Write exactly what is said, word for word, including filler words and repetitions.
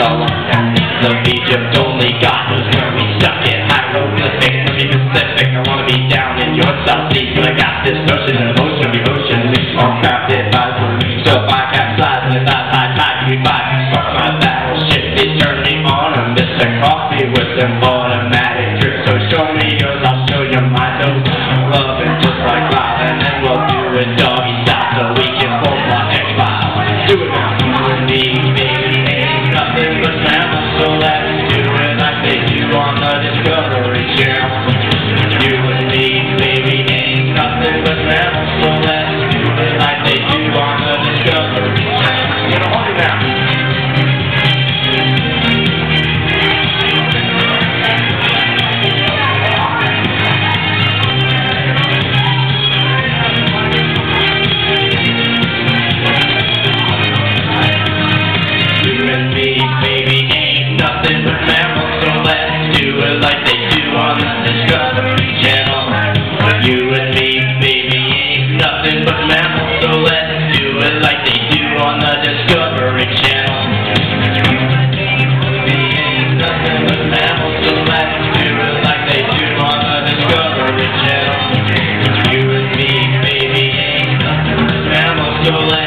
The beach of only God knows where we stuck it. Hieroglyphic, let me Pacific. I wanna be down in your South Seas, but I got this notion and emotion, devotion, all crafted by me. So if I capsize and it's not high tide, we fight. Fuck my battleship, they turn me on. I'm Mister Coffee with them automatic tricks. So show me yours, I'll show you mine. No love it just like live, and then we'll do it doggy style so we can pull my X-Files. Do it now, you and me, baby, ain't nothing but mammals. So let's do it like they do on the Discovery Channel. You and me, baby, ain't nothing but mammals. So let's do it like they do on the Discovery Channel. You know, hold it down. Like they do on the Discovery Channel. You and me, baby, ain't nothing but mammals. So let's do it like they do on the Discovery Channel. You and me, baby, ain't nothing but mammals. So let's do it like they do on the Discovery Channel. You and me, baby, ain't nothing but mammals. So let's